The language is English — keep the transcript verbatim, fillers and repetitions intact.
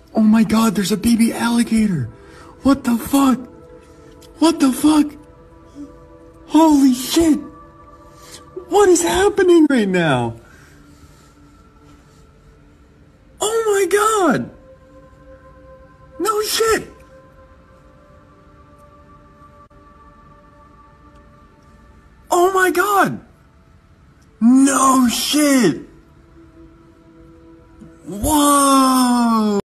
Oh my god, there's a baby alligator. What the fuck? What the fuck? Holy shit. What is happening right now? Oh my god. No shit. Oh my god. No shit. Whoa.